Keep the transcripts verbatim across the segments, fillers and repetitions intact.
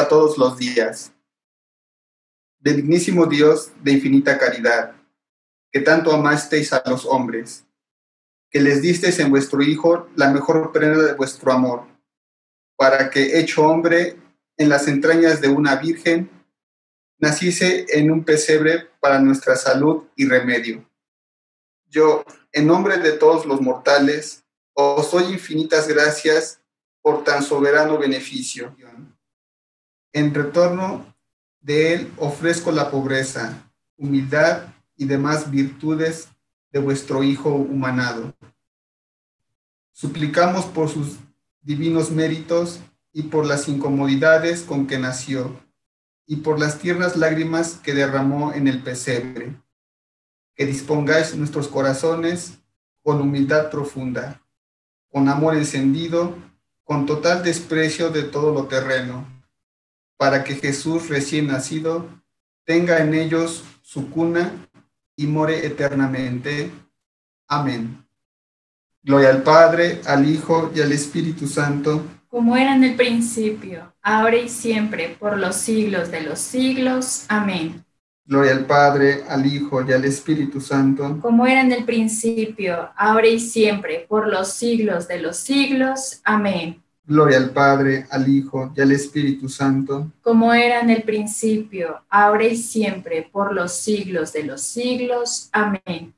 para todos los días. Benignísimo Dios de infinita caridad, que tanto amasteis a los hombres, que les disteis en vuestro Hijo la mejor prenda de vuestro amor, para que, hecho hombre, en las entrañas de una virgen, naciese en un pesebre para nuestra salud y remedio. Yo, en nombre de todos los mortales, os doy infinitas gracias por tan soberano beneficio. En retorno de él ofrezco la pobreza, humildad y demás virtudes de vuestro Hijo humanado. Suplicamos por sus divinos méritos y por las incomodidades con que nació, y por las tiernas lágrimas que derramó en el pesebre, que dispongáis nuestros corazones con humildad profunda, con amor encendido, con total desprecio de todo lo terreno, para que Jesús recién nacido tenga en ellos su cuna y more eternamente. Amén. Gloria al Padre, al Hijo y al Espíritu Santo, como era en el principio, ahora y siempre, por los siglos de los siglos. Amén. Gloria al Padre, al Hijo y al Espíritu Santo, como era en el principio, ahora y siempre, por los siglos de los siglos. Amén. Gloria al Padre, al Hijo y al Espíritu Santo, como era en el principio, ahora y siempre, por los siglos de los siglos. Amén.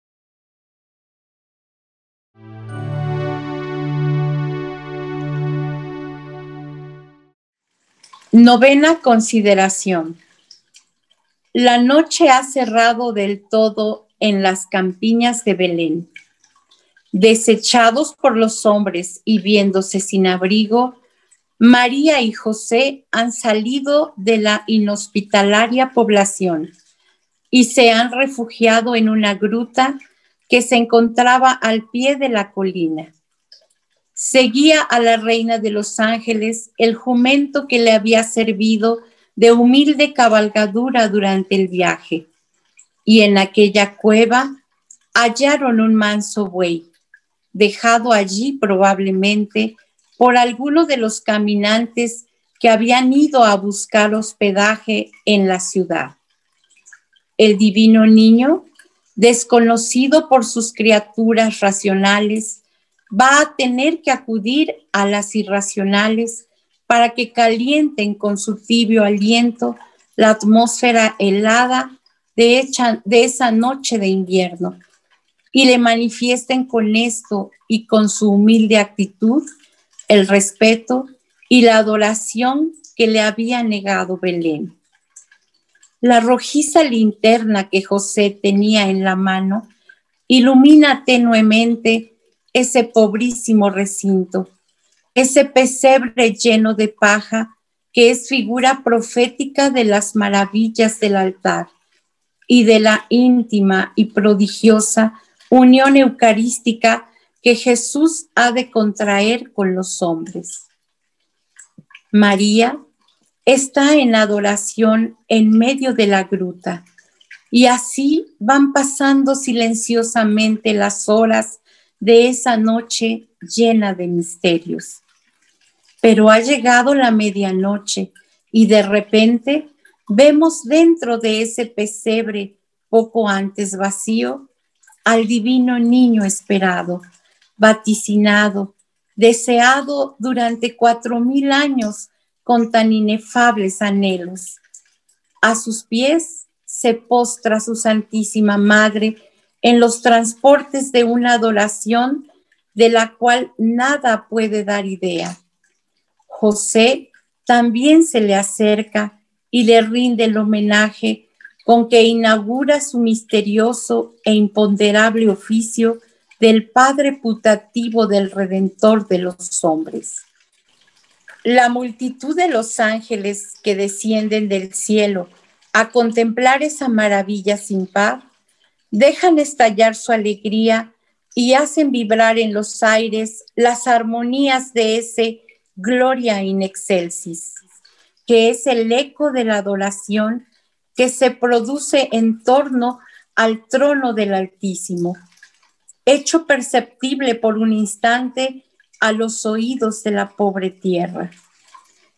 Novena consideración. La noche ha cerrado del todo en las campiñas de Belén. Desechados por los hombres y viéndose sin abrigo, María y José han salido de la inhospitalaria población y se han refugiado en una gruta que se encontraba al pie de la colina. Seguía a la reina de los ángeles el jumento que le había servido de humilde cabalgadura durante el viaje, y en aquella cueva hallaron un manso buey, dejado allí probablemente por alguno de los caminantes que habían ido a buscar hospedaje en la ciudad. El divino niño, desconocido por sus criaturas racionales, va a tener que acudir a las irracionales para que calienten con su tibio aliento la atmósfera helada de, hecha, de esa noche de invierno y le manifiesten con esto y con su humilde actitud el respeto y la adoración que le había negado Belén. La rojiza linterna que José tenía en la mano ilumina tenuemente ese pobrísimo recinto, ese pesebre lleno de paja que es figura profética de las maravillas del altar y de la íntima y prodigiosa unión eucarística que Jesús ha de contraer con los hombres. María está en adoración en medio de la gruta, y así van pasando silenciosamente las horas de esa noche llena de misterios. Pero ha llegado la medianoche y de repente vemos dentro de ese pesebre poco antes vacío al divino niño esperado, vaticinado, deseado durante cuatro mil años con tan inefables anhelos. A sus pies se postra su Santísima Madre en los transportes de una adoración de la cual nada puede dar idea. José también se le acerca y le rinde el homenaje con que inaugura su misterioso e imponderable oficio del Padre putativo del Redentor de los hombres. La multitud de los ángeles que descienden del cielo a contemplar esa maravilla sin par, dejan estallar su alegría y hacen vibrar en los aires las armonías de ese Gloria in excelsis, que es el eco de la adoración que se produce en torno al trono del Altísimo, hecho perceptible por un instante a los oídos de la pobre tierra.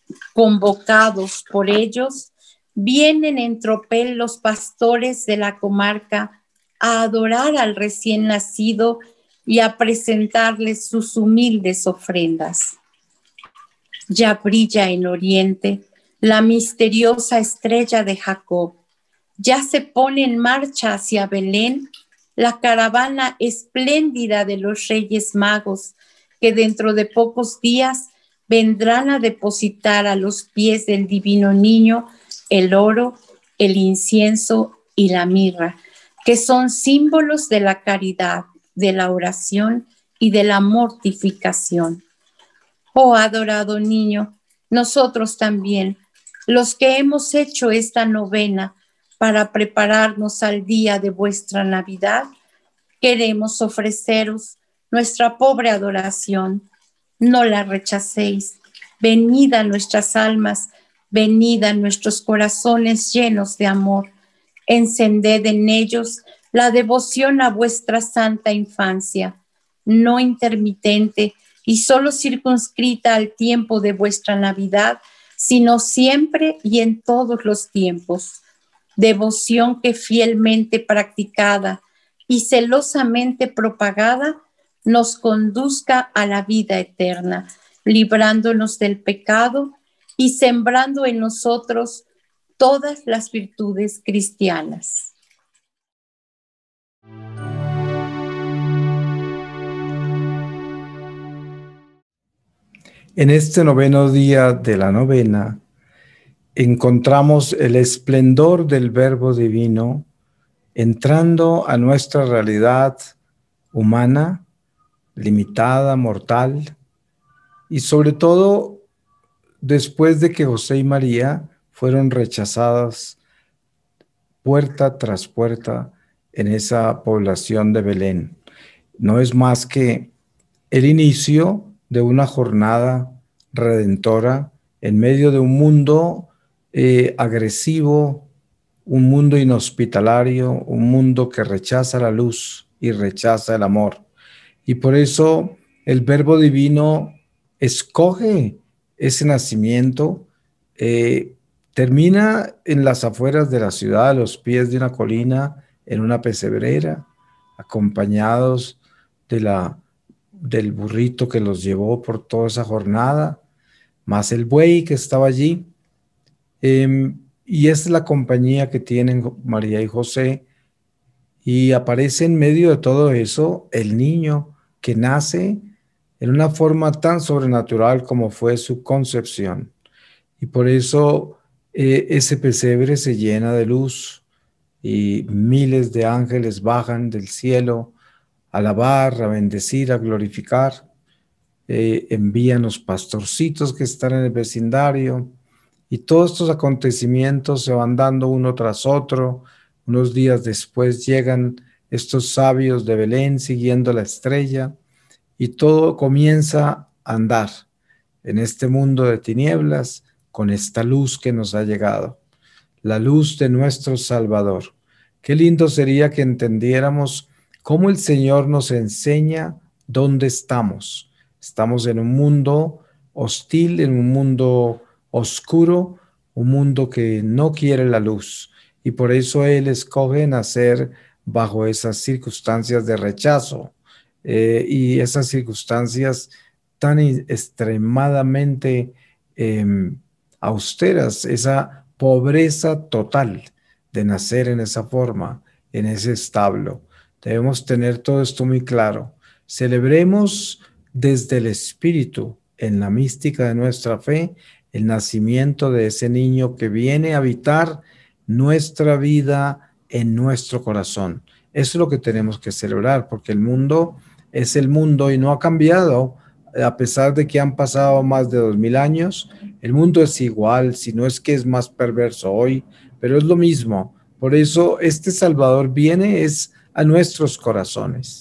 Convocados por ellos, vienen en tropel los pastores de la comarca a adorar al recién nacido y a presentarles sus humildes ofrendas. Ya brilla en oriente la misteriosa estrella de Jacob. Ya se pone en marcha hacia Belén la caravana espléndida de los Reyes Magos, que dentro de pocos días vendrán a depositar a los pies del divino niño el oro, el incienso y la mirra, que son símbolos de la caridad, de la oración y de la mortificación. Oh adorado niño, nosotros también, los que hemos hecho esta novena para prepararnos al día de vuestra Navidad, queremos ofreceros nuestra pobre adoración. No la rechacéis. Venid a nuestras almas, venid a nuestros corazones llenos de amor. Encended en ellos la devoción a vuestra santa infancia, no intermitente y solo circunscrita al tiempo de vuestra Navidad, sino siempre y en todos los tiempos. Devoción que fielmente practicada y celosamente propagada nos conduzca a la vida eterna, librándonos del pecado y sembrando en nosotros todas las virtudes cristianas. En este noveno día de la novena, encontramos el esplendor del Verbo Divino entrando a nuestra realidad humana, limitada, mortal, y sobre todo después de que José y María fueron rechazadas puerta tras puerta en esa población de Belén. No es más que el inicio de una jornada redentora en medio de un mundo eh, agresivo, un mundo inhospitalario, un mundo que rechaza la luz y rechaza el amor. Y por eso el Verbo Divino escoge ese nacimiento, eh, termina en las afueras de la ciudad, a los pies de una colina, en una pesebrera, acompañados de la, del burrito que los llevó por toda esa jornada, más el buey que estaba allí. Eh, y esa es la compañía que tienen María y José. Y aparece en medio de todo eso el niño que nace en una forma tan sobrenatural como fue su concepción. Y por eso eh, ese pesebre se llena de luz y miles de ángeles bajan del cielo a alabar, a bendecir, a glorificar. Eh, envían los pastorcitos que están en el vecindario y todos estos acontecimientos se van dando uno tras otro. Unos días después llegan estos sabios de Belén siguiendo la estrella y todo comienza a andar en este mundo de tinieblas con esta luz que nos ha llegado, la luz de nuestro Salvador. Qué lindo sería que entendiéramos cómo el Señor nos enseña dónde estamos. Estamos en un mundo hostil, en un mundo oscuro, un mundo que no quiere la luz. Y por eso Él escoge nacer bajo esas circunstancias de rechazo eh, y esas circunstancias tan extremadamente eh, austeras, esa pobreza total de nacer en esa forma, en ese establo. Debemos tener todo esto muy claro. Celebremos desde el Espíritu, en la mística de nuestra fe, el nacimiento de ese niño que viene a habitar nuestra vida en nuestro corazón. Eso es lo que tenemos que celebrar, porque el mundo es el mundo y no ha cambiado. A pesar de que han pasado más de dos mil años, el mundo es igual, si no es que es más perverso hoy, pero es lo mismo. Por eso este Salvador viene es a nuestros corazones.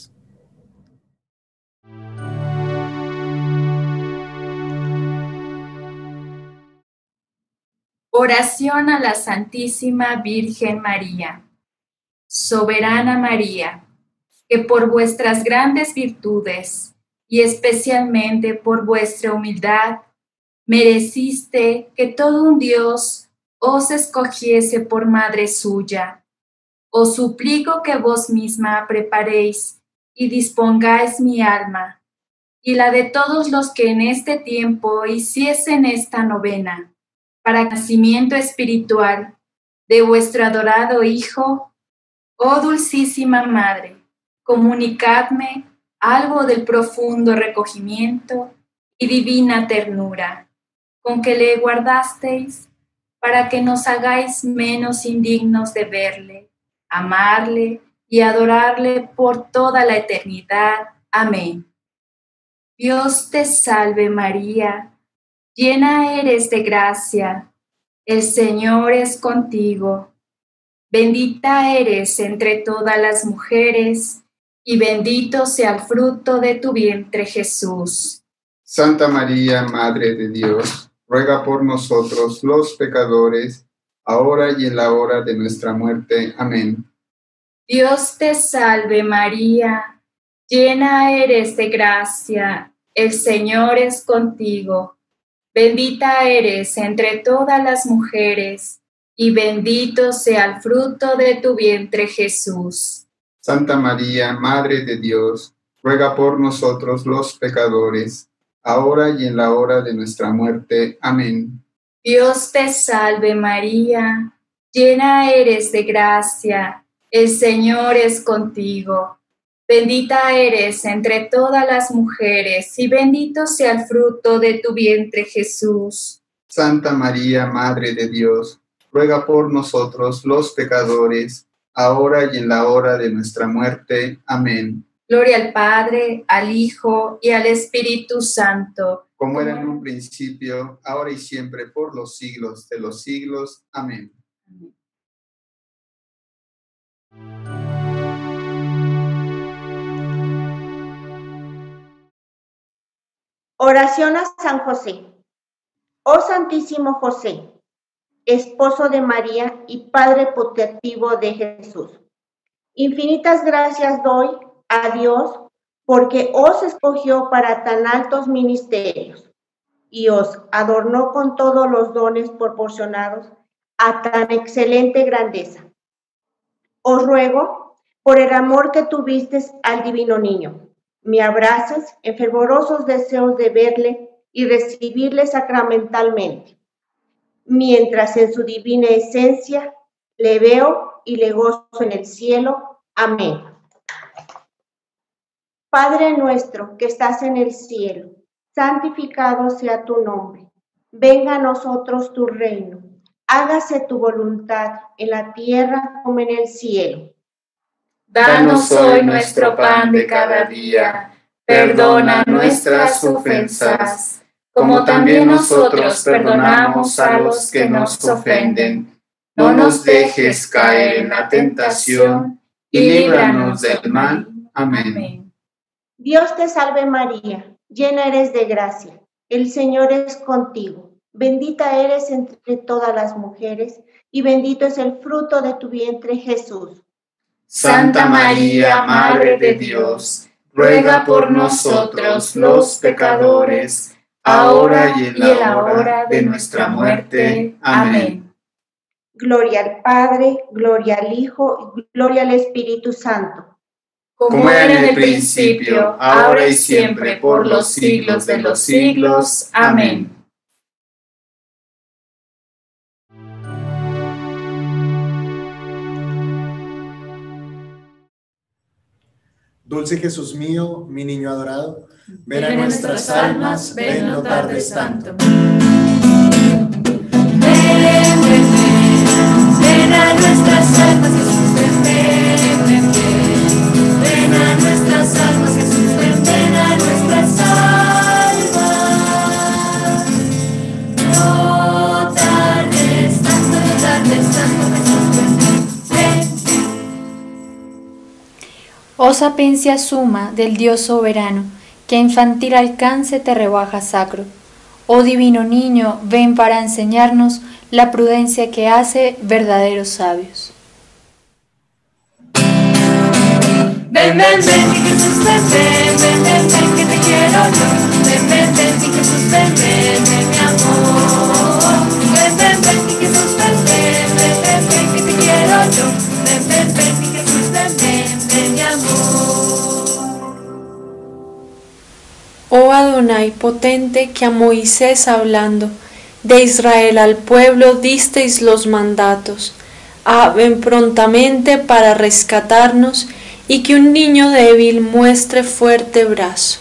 Oración a la Santísima Virgen María. Soberana María, que por vuestras grandes virtudes y especialmente por vuestra humildad mereciste que todo un Dios os escogiese por madre suya. Os suplico que vos misma preparéis y dispongáis mi alma y la de todos los que en este tiempo hiciesen esta novena, para nacimiento espiritual de vuestro adorado Hijo. Oh dulcísima Madre, comunicadme algo del profundo recogimiento y divina ternura con que le guardasteis, para que nos hagáis menos indignos de verle, amarle y adorarle por toda la eternidad. Amén. Dios te salve María, llena eres de gracia, el Señor es contigo. Bendita eres entre todas las mujeres, y bendito sea el fruto de tu vientre, Jesús. Santa María, Madre de Dios, ruega por nosotros los pecadores, ahora y en la hora de nuestra muerte. Amén. Dios te salve María, llena eres de gracia, el Señor es contigo. Bendita eres entre todas las mujeres, y bendito sea el fruto de tu vientre, Jesús. Santa María, Madre de Dios, ruega por nosotros los pecadores, ahora y en la hora de nuestra muerte. Amén. Dios te salve María, llena eres de gracia, el Señor es contigo. Bendita eres entre todas las mujeres, y bendito sea el fruto de tu vientre, Jesús. Santa María, Madre de Dios, ruega por nosotros los pecadores, ahora y en la hora de nuestra muerte. Amén. Gloria al Padre, al Hijo y al Espíritu Santo. Como era en un principio, ahora y siempre, por los siglos de los siglos. Amén. Oración a San José. Oh Santísimo José, esposo de María y Padre putativo de Jesús, infinitas gracias doy a Dios porque os escogió para tan altos ministerios y os adornó con todos los dones proporcionados a tan excelente grandeza. Os ruego, por el amor que tuvisteis al divino niño, me abraces en fervorosos deseos de verle y recibirle sacramentalmente, mientras en su divina esencia le veo y le gozo en el cielo. Amén. Padre nuestro que estás en el cielo, santificado sea tu nombre. Venga a nosotros tu reino. Hágase tu voluntad en la tierra como en el cielo. Danos hoy nuestro pan de cada día. Perdona nuestras ofensas, como también nosotros perdonamos a los que nos ofenden. No nos dejes caer en la tentación y líbranos del mal. Amén. Dios te salve María, llena eres de gracia. El Señor es contigo. Bendita eres entre todas las mujeres, y bendito es el fruto de tu vientre, Jesús. Santa María, Madre de Dios, ruega por nosotros los pecadores, ahora y en la hora de nuestra muerte. Amén. Gloria al Padre, gloria al Hijo, y gloria al Espíritu Santo. Como era en el principio, ahora y siempre, por los siglos de los siglos. Amén. Dulce Jesús mío, mi niño adorado, ven a nuestras almas, ven no tardes tanto. Ven, ven, ven, ven a nuestras almas, Jesús, ven, ven, ven, ven, ven a nuestras almas, Jesús, ven, ven a nuestras almas. No tardes tanto, no tardes tanto, Jesús, ven, ven. Oh sapiencia suma del Dios soberano, que a infantil alcance te rebaja sacro. Oh divino niño, ven para enseñarnos la prudencia que hace verdaderos sabios. Ven, ven, ven, que Jesús, ven, ven, ven, ven, ven, que te quiero yo. ven, ven, ven, mi Jesús, ven, ven, ven, mi amor. Ven, ven, ven, mi Jesús, ven, ven, ven, ven, ven, que te quiero yo. Ven, ven, ven, mi Jesús, ven, ven, ven, mi amor. Oh Adonai potente, que a Moisés hablando, de Israel al pueblo disteis los mandatos. Ah, ven prontamente para rescatarnos, y que un niño débil muestre fuerte brazo.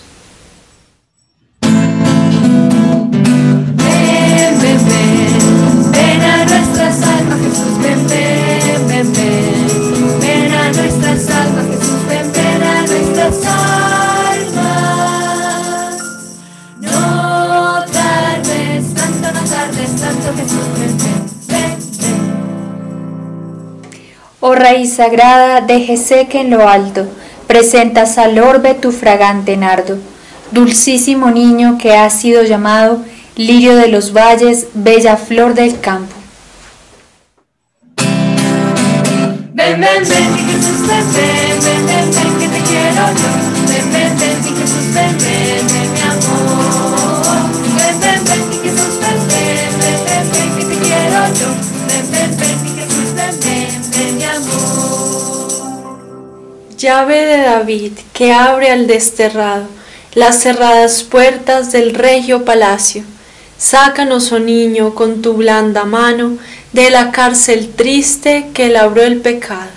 Ven, ven, ven, ven a nuestras almas, Jesús, ven, ven, ven, ven. Ven a nuestras almas, Jesús, ven, ven a nuestras almas. No tardes tanto, no tardes tanto, Jesús, ven, ven, ven, ven. Oh raíz sagrada de Jesé que en lo alto presentas al orbe tu fragante nardo, dulcísimo niño que has sido llamado lirio de los valles, bella flor del campo. Ven, ven, ven, mi Jesús, ven, ven, ven, ven, ven, que te quiero yo. Ven, ven, ven, mi Jesús, ven, ven, ven, mi amor. Ven, ven, ven, mi Jesús, ven, ven, ven, ven, ven, que te quiero yo. Ven, ven, ven, mi Jesús, ven, ven, ven, mi amor. Llave de David que abre al desterrado las cerradas puertas del regio palacio. Sácanos, oh niño, con tu blanda mano de la cárcel triste que labró el pecado.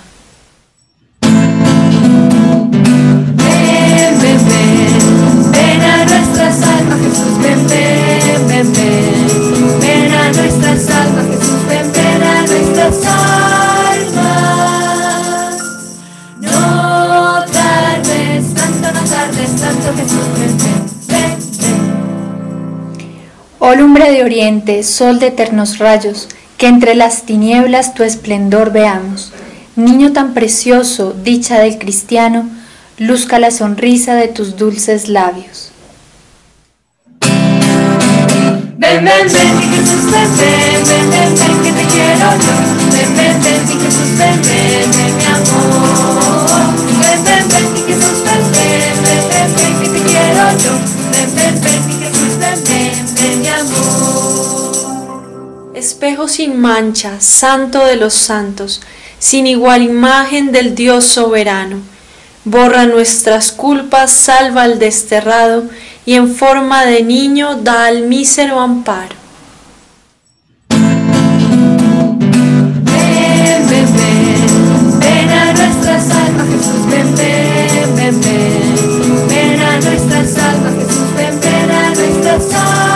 Ven, ven, ven, ven a nuestras almas, Jesús, ven, ven, ven, ven. Ven a nuestras almas, Jesús, ven, ven a nuestras almas. No tardes tanto, no tardes tanto, Jesús, ven, ven, ven, ven. Oh lumbre de oriente, sol de eternos rayos, que entre las tinieblas tu esplendor veamos. Niño tan precioso, dicha del cristiano, luzca la sonrisa de tus dulces labios. Ven, ven, ven, mi Jesús, ven, ven, ven, ven, ven, que te quiero yo. Ven, ven, ven, mi Jesús, ven, ven, ven, mi amor. Ven, ven, ven, mi Jesús, ven, ven, ven, ven, ven, que te quiero yo. Ven, ven, ven, mi Jesús, ven, ven, ven, mi amor. Espejo sin mancha, santo de los santos, sin igual imagen del Dios soberano. Borra nuestras culpas, salva al desterrado, y en forma de niño da al mísero amparo. Ven, ven, ven, ven a nuestras almas, Jesús, ven, ven, ven, ven. Ven a nuestras almas, Jesús, ven, ven a nuestras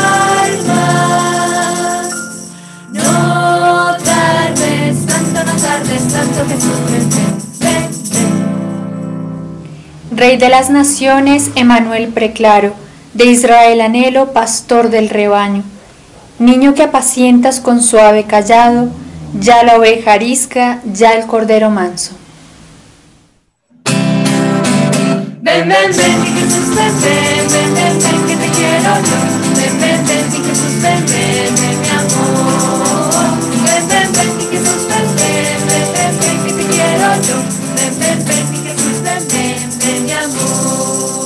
almas. No tardes tanto, no tardes tanto, Jesús, ven, ven, ven, ven. Rey de las naciones, Emanuel preclaro, de Israel anhelo, pastor del rebaño. Niño que apacientas con suave callado, ya la oveja arisca, ya el cordero manso. Ven, ven, ven, mi Jesús, ven, ven, ven, ven, ven, que te quiero yo. Ven, ven, ven, mi Jesús, ven, ven, ven, mi amor. Ven, ven, ven, mi Jesús, ven, ven, ven, ven, ven, que te quiero yo. Ven, ven, ven, mi Jesús, ven, ven, ven, mi amor.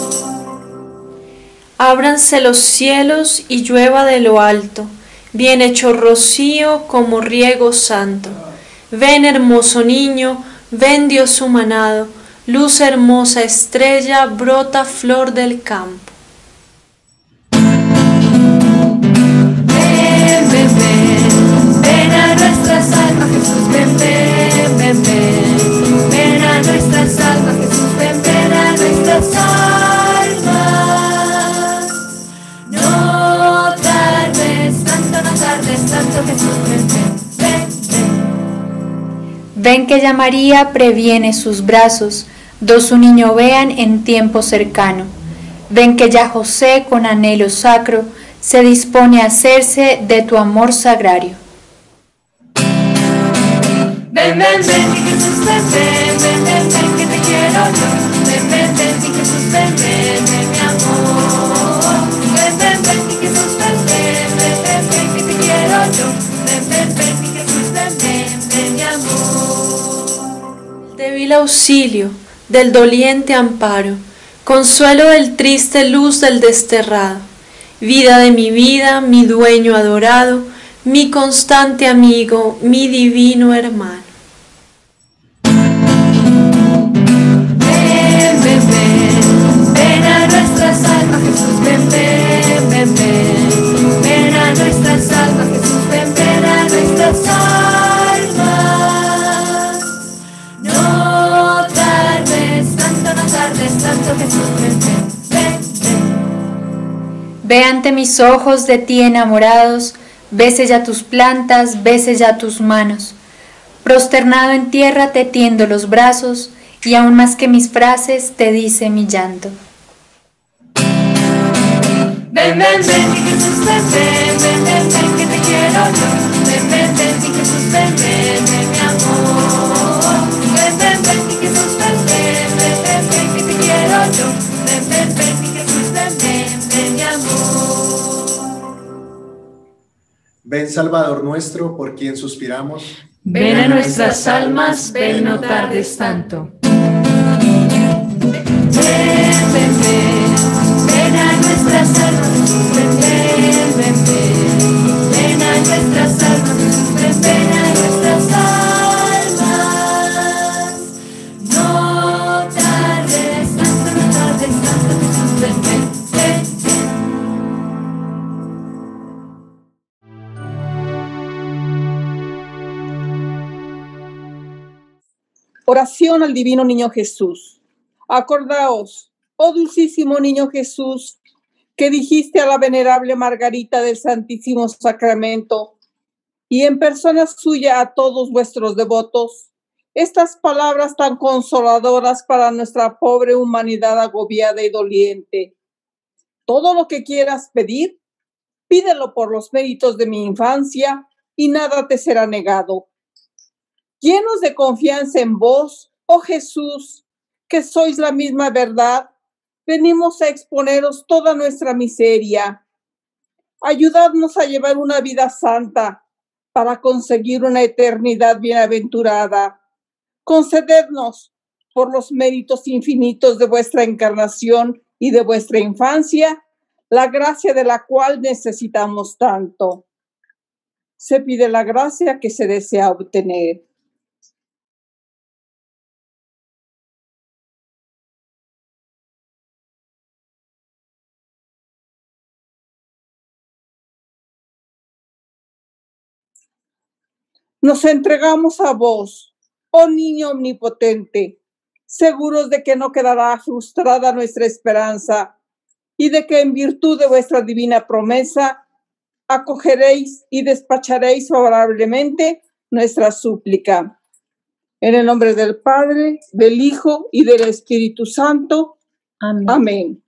Ábranse los cielos y llueva de lo alto, bien hecho rocío como riego santo. Ven, hermoso niño, ven, Dios humanado, luz hermosa estrella, brota flor del campo. Ven, ven, ven, ven a nuestras almas, Jesús, ven, ven, ven, ven. Ven a nuestras almas, Jesús, ven, ven a nuestras almas. No tardes tanto, no tardes tanto, Jesús, ven, ven, ven, ven. Ven que ya María previene sus brazos, do su niño vean en tiempo cercano. Ven que ya José con anhelo sacro se dispone a hacerse de tu amor sagrario. Ven, ven, ven, mi Jesús, ven, ven, ven, ven, ven, que te quiero yo. Ven, ven, ven, mi Jesús, ven, ven, ven, mi amor. Ven, ven, ven, mi Jesús, ven, ven, ven, ven, ven, que te quiero yo. Ven, ven, ven, mi Jesús, ven, ven, ven, mi amor. Débil auxilio, del doliente amparo, consuelo del triste luz del desterrado. vida de mi vida, mi dueño adorado, mi constante amigo, mi divino hermano. Ven, ven, ven, ven a nuestras almas, Jesús, ven, ven, ven, ven, ven a nuestras almas, Jesús, ven, ven a nuestras almas. No tardes tanto, no tardes tanto, Jesús, ven, ven, ven, ven. Ve ante mis ojos de ti enamorados, bese ya tus plantas, bese ya tus manos. Prosternado en tierra te tiendo los brazos, y aún más que mis frases te dice mi llanto. Ven, ven, ven, mi Jesús, ven, ven, ven, ven, ven, que te quiero yo. Ven, ven, ven, mi Jesús, ven, ven, ven, mi amor. Ven, ven, ven, mi Jesús, ven, ven, ven, ven, ven, que te quiero yo. Ven, ven, ven, mi Jesús, ven, ven, ven, mi amor. Ven, Salvador nuestro, por quien suspiramos. Ven a nuestras almas, ven, no tardes tanto. Ven, ven, ven, ven a nuestras almas, ven, ven, ven, ven, ven a nuestras almas, ven, ven a nuestras almas. No tardes tanto, no tardes tanto, Jesús, ven, ven, ven. Oración al Divino Niño Jesús. Acordaos, oh dulcísimo Niño Jesús, que dijiste a la venerable Margarita del Santísimo Sacramento y en persona suya a todos vuestros devotos, estas palabras tan consoladoras para nuestra pobre humanidad agobiada y doliente. Todo lo que quieras pedir, pídelo por los méritos de mi infancia y nada te será negado. Llenos de confianza en vos, oh Jesús, que sois la misma verdad, venimos a exponeros toda nuestra miseria. Ayudadnos a llevar una vida santa para conseguir una eternidad bienaventurada. Concedednos, por los méritos infinitos de vuestra encarnación y de vuestra infancia, la gracia de la cual necesitamos tanto. Se pide la gracia que se desea obtener. Nos entregamos a vos, oh Niño omnipotente, seguros de que no quedará frustrada nuestra esperanza y de que en virtud de vuestra divina promesa acogeréis y despacharéis favorablemente nuestra súplica. En el nombre del Padre, del Hijo y del Espíritu Santo. Amén. Amén.